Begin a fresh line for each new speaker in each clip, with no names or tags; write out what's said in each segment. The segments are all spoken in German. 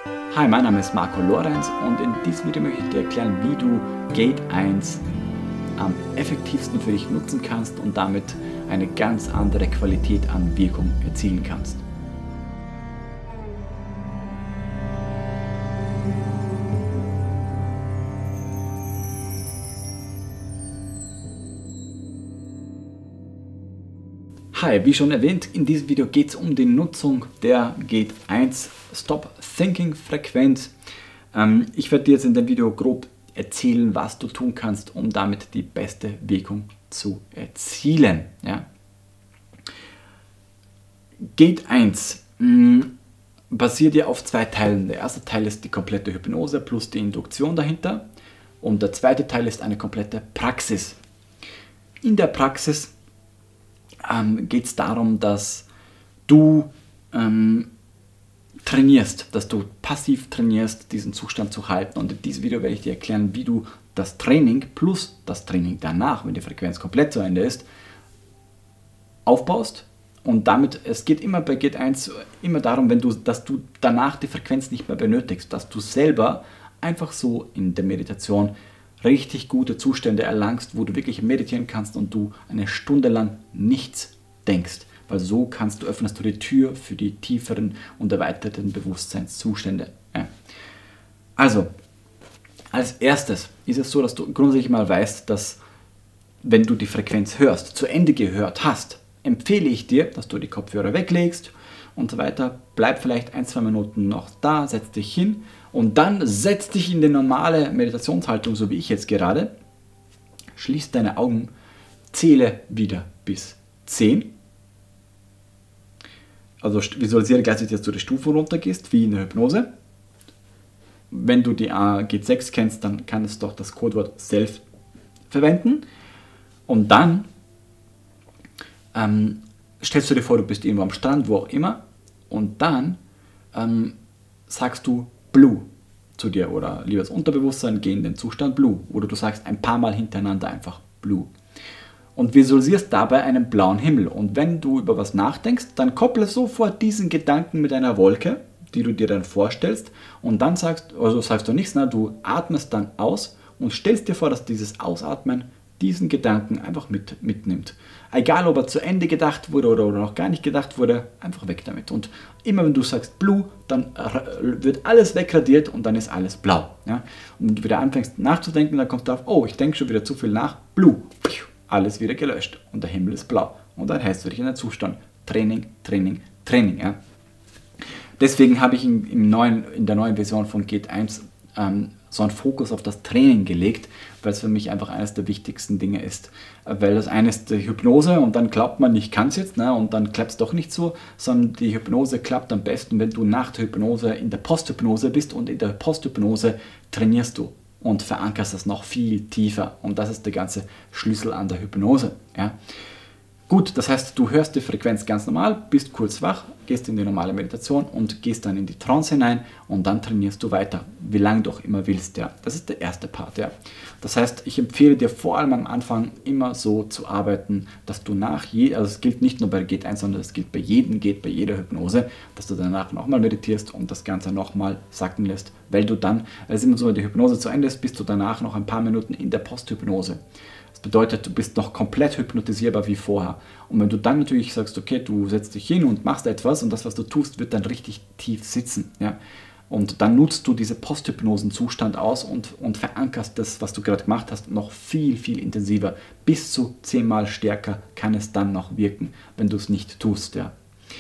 Hi, mein Name ist Marco Lorenz und in diesem Video möchte ich dir erklären, wie du Gate 1 am effektivsten für dich nutzen kannst und damit eine ganz andere Qualität an Wirkung erzielen kannst. Hi, wie schon erwähnt, in diesem Video geht es um die Nutzung der Gate 1 Stop Thinking Frequenz. Ich werde dir jetzt in dem Video grob erzählen, was du tun kannst, um damit die beste Wirkung zu erzielen. Ja? Gate 1 basiert ja auf zwei Teilen. Der erste Teil ist die komplette Hypnose plus die Induktion dahinter und der zweite Teil ist eine komplette Praxis. In der Praxis geht es darum, dass du trainierst, dass du passiv trainierst, diesen Zustand zu halten. Und in diesem Video werde ich dir erklären, wie du das Training plus das Training danach, wenn die Frequenz komplett zu Ende ist, aufbaust. Und damit, es geht immer bei Gate 1 immer darum, dass du danach die Frequenz nicht mehr benötigst, dass du selber einfach so in der Meditation richtig gute Zustände erlangst, wo du wirklich meditieren kannst und du eine Stunde lang nichts denkst. Weil so öffnest du die Tür für die tieferen und erweiterten Bewusstseinszustände. Ja. Also, als erstes ist es so, dass du grundsätzlich mal weißt, dass wenn du die Frequenz hörst, zu Ende gehört hast, empfehle ich dir, dass du die Kopfhörer weglegst und so weiter. Bleib vielleicht 1-2 Minuten noch da, setz dich hin und dann setz dich in die normale Meditationshaltung, so wie ich jetzt gerade. Schließ deine Augen, zähle wieder bis 10. Also visualisiere gleichzeitig, dass du die Stufen runtergehst, wie in der Hypnose. Wenn du die Gate 6 kennst, dann kannst du doch das Codewort Self verwenden. Und dann stellst du dir vor, du bist irgendwo am Strand, wo auch immer. Und dann sagst du Blue zu dir oder lieber das Unterbewusstsein, geh in den Zustand Blue. Oder du sagst ein paar Mal hintereinander einfach Blue. Und visualisierst dabei einen blauen Himmel. Und wenn du über was nachdenkst, dann kopple sofort diesen Gedanken mit einer Wolke, die du dir dann vorstellst. Und dann sagst du nichts, du atmest dann aus und stellst dir vor, dass dieses Ausatmen diesen Gedanken einfach mitnimmt. Egal, ob er zu Ende gedacht wurde oder noch gar nicht gedacht wurde, einfach weg damit. Und immer wenn du sagst Blue, dann wird alles wegradiert und dann ist alles blau. Ja? Und wenn du wieder anfängst nachzudenken, dann kommst du auf, oh, ich denke schon wieder zu viel nach, Blue. Alles wieder gelöscht und der Himmel ist blau. Und dann hältst du dich in den Zustand Training, Training, Training. Ja? Deswegen habe ich in der neuen Version von Gate 1 so einen Fokus auf das Training gelegt, weil es für mich einfach eines der wichtigsten Dinge ist. Weil das eine ist die Hypnose und dann glaubt man, ich kann es jetzt, und dann klappt es doch nicht so, sondern die Hypnose klappt am besten, wenn du nach der Hypnose in der Posthypnose bist und in der Posthypnose trainierst du und verankerst das noch viel tiefer. Und das ist der ganze Schlüssel an der Hypnose. Ja. Gut, das heißt, du hörst die Frequenz ganz normal, bist kurz wach, gehst in die normale Meditation und gehst dann in die Trance hinein und dann trainierst du weiter, wie lange du auch immer willst. Ja. Das ist der erste Part. Ja. Das heißt, ich empfehle dir vor allem am Anfang immer so zu arbeiten, dass du also es gilt nicht nur bei Gate 1, sondern es gilt bei jedem Gate, bei jeder Hypnose, dass du danach nochmal meditierst und das Ganze nochmal sacken lässt, weil du dann, als immer so die Hypnose zu Ende ist, bist du danach noch ein paar Minuten in der Posthypnose. Das bedeutet, du bist noch komplett hypnotisierbar wie vorher. Und wenn du dann natürlich sagst, okay, du setzt dich hin und machst etwas und das, was du tust, wird dann richtig tief sitzen. Ja? Und dann nutzt du diesen Posthypnosen-Zustand aus und verankerst das, was du gerade gemacht hast, noch viel, viel intensiver. Bis zu 10-mal stärker kann es dann noch wirken, wenn du es nicht tust. Ja?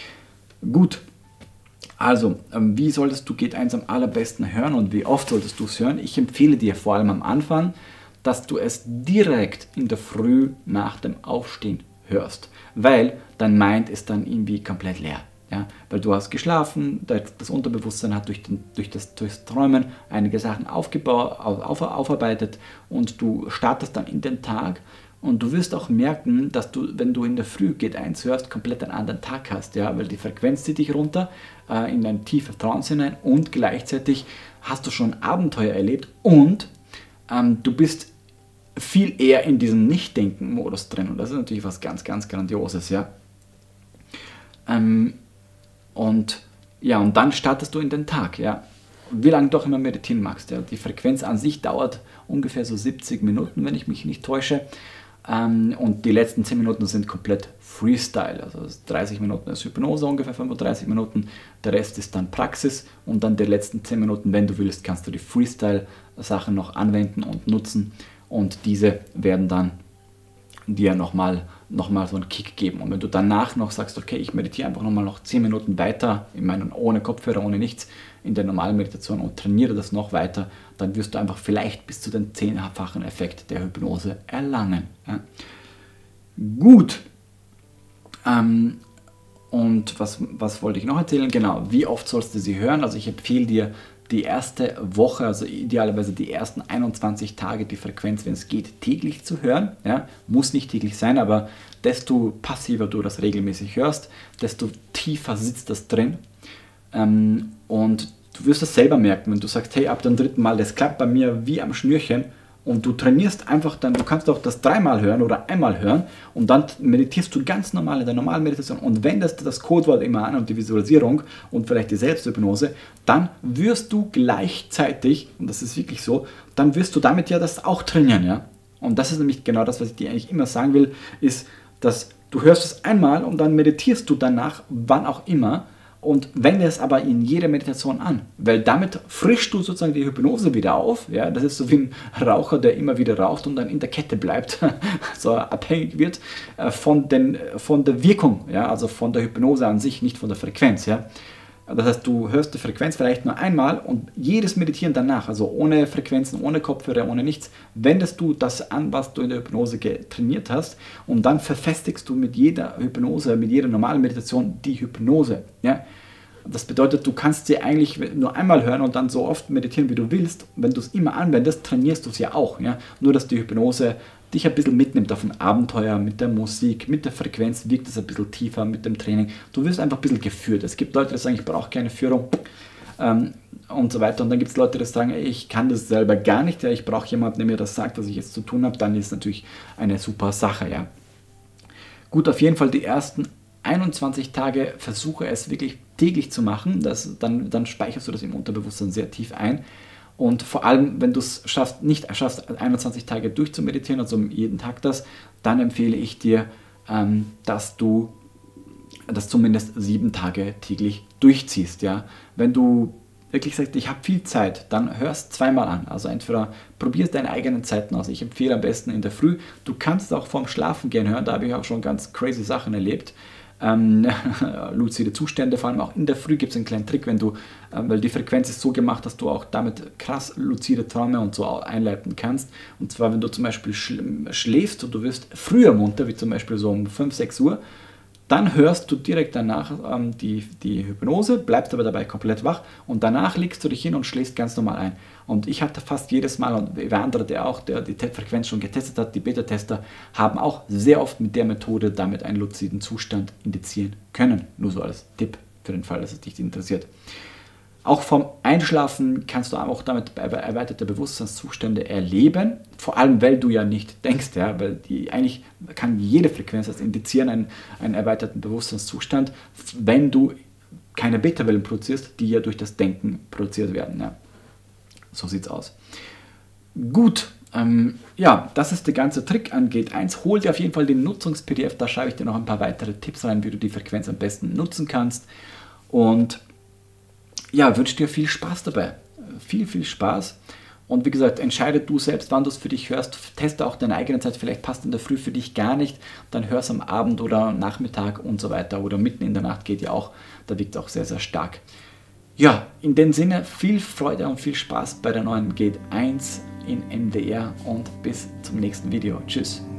Gut. Also, wie solltest du Gate 1 am allerbesten hören und wie oft solltest du es hören? Ich empfehle dir vor allem am Anfang, dass du es direkt in der Früh nach dem Aufstehen hörst, weil dein Mind ist dann irgendwie komplett leer. Ja? Weil du hast geschlafen, das Unterbewusstsein hat durchs Träumen einige Sachen aufarbeitet und du startest dann in den Tag und du wirst auch merken, dass du, wenn du in der Früh Gate 1 hörst, komplett einen anderen Tag hast, ja? Weil die Frequenz zieht dich runter in eine tiefe Trance hinein und gleichzeitig hast du schon Abenteuer erlebt und du bist viel eher in diesem Nicht-Denken-Modus drin. Und das ist natürlich was ganz, ganz Grandioses, ja. Und dann startest du in den Tag, ja. wie lange du auch immer meditieren magst. Ja. Die Frequenz an sich dauert ungefähr so 70 Minuten, wenn ich mich nicht täusche. Und die letzten 10 Minuten sind komplett Freestyle. Also 30 Minuten ist Hypnose, ungefähr 35 Minuten. Der Rest ist dann Praxis. Und dann die letzten 10 Minuten, wenn du willst, kannst du die Freestyle-Sachen noch anwenden und nutzen. Und diese werden dann dir nochmal so einen Kick geben. Und wenn du danach noch sagst, okay, ich meditiere einfach nochmal noch 10 Minuten weiter, ich meine ohne Kopfhörer, ohne nichts, in der normalen Meditation und trainiere das noch weiter, dann wirst du einfach vielleicht bis zu den 10-fachen Effekt der Hypnose erlangen. Ja. Gut. Und was wollte ich noch erzählen? Genau, wie oft sollst du sie hören? Also ich empfehle dir die erste Woche, also idealerweise die ersten 21 Tage die Frequenz, wenn es geht, täglich zu hören. Ja, muss nicht täglich sein, aber desto passiver du das regelmäßig hörst, desto tiefer sitzt das drin. Und du wirst das selber merken, wenn du sagst, hey, ab dem 3. Mal, das klappt bei mir wie am Schnürchen und du trainierst einfach dann, du kannst auch das 3-mal hören oder einmal hören und dann meditierst du ganz normal in der normalen Meditation und wendest das Codewort immer an und die Visualisierung und vielleicht die Selbsthypnose, dann wirst du gleichzeitig, und das ist wirklich so, dann wirst du damit ja das auch trainieren, ja. Und das ist nämlich genau das, was ich dir eigentlich immer sagen will, ist, dass du hörst es einmal und dann meditierst du danach, wann auch immer, und wende es aber in jeder Meditation an, weil damit frischst du sozusagen die Hypnose wieder auf. Ja, das ist so wie ein Raucher, der immer wieder raucht und dann in der Kette bleibt, so abhängig wird von der Wirkung, ja, also von der Hypnose an sich, nicht von der Frequenz. Ja. Das heißt, du hörst die Frequenz vielleicht nur einmal und jedes Meditieren danach, also ohne Frequenzen, ohne Kopfhörer, ohne nichts, wendest du das an, was du in der Hypnose trainiert hast, und dann verfestigst du mit jeder Hypnose, mit jeder normalen Meditation die Hypnose. Ja? Das bedeutet, du kannst sie eigentlich nur einmal hören und dann so oft meditieren, wie du willst. Wenn du es immer anwendest, trainierst du es ja auch. Ja? Nur, dass die Hypnose dich ein bisschen mitnimmt auf ein Abenteuer mit der Musik, mit der Frequenz wirkt es ein bisschen tiefer mit dem Training. Du wirst einfach ein bisschen geführt. Es gibt Leute, die sagen, ich brauche keine Führung und so weiter. Und dann gibt es Leute, die sagen, ich kann das selber gar nicht. Ja, ich brauche jemanden, der mir das sagt, was ich jetzt zu tun habe. Dann ist es natürlich eine super Sache. Ja. Gut, auf jeden Fall die ersten 21 Tage versuche es wirklich täglich zu machen. Dann speicherst du das im Unterbewusstsein sehr tief ein. Und vor allem, wenn du es nicht schaffst, 21 Tage durchzumeditieren, also jeden Tag das, dann empfehle ich dir, dass du das zumindest 7 Tage täglich durchziehst. Ja? Wenn du wirklich sagst, ich habe viel Zeit, dann hörst 2-mal an. Also entweder probierst deine eigenen Zeiten aus. Ich empfehle am besten in der Früh. Du kannst es auch vorm Schlafen gehen hören, da habe ich auch schon ganz crazy Sachen erlebt. Luzide Zustände, vor allem auch in der Früh gibt es einen kleinen Trick, wenn du, weil die Frequenz ist so gemacht, dass du auch damit krass luzide Träume und so einleiten kannst. Und zwar, wenn du zum Beispiel schläfst und du wirst früher munter, wie zum Beispiel so um 5, 6 Uhr, dann hörst du direkt danach die Hypnose, bleibst aber dabei komplett wach und danach legst du dich hin und schläfst ganz normal ein. Und ich hatte fast jedes Mal, und wer andere, der die Frequenz schon getestet hat, die Beta-Tester, haben auch sehr oft mit der Methode damit einen luziden Zustand indizieren können. Nur so als Tipp für den Fall, dass es dich interessiert. Auch vom Einschlafen kannst du auch damit erweiterte Bewusstseinszustände erleben, vor allem weil du ja nicht denkst, ja, weil eigentlich kann jede Frequenz das indizieren, einen erweiterten Bewusstseinszustand, wenn du keine Beta-Wellen produzierst, die ja durch das Denken produziert werden. Ja. So sieht es aus. Gut, ja, das ist der ganze Trick an Gate 1. Hol dir auf jeden Fall den Nutzungs-PDF, da schreibe ich dir noch ein paar weitere Tipps rein, wie du die Frequenz am besten nutzen kannst. Und ja, wünsche dir viel Spaß dabei. Viel Spaß. Und wie gesagt, entscheide du selbst, wann du es für dich hörst. Teste auch deine eigene Zeit. Vielleicht passt in der Früh für dich gar nicht. Dann hör es am Abend oder am Nachmittag und so weiter. Oder mitten in der Nacht geht ja auch. Da wirkt es auch sehr, sehr stark. Ja, in dem Sinne viel Freude und viel Spaß bei der neuen Gate 1 in MDR und bis zum nächsten Video. Tschüss.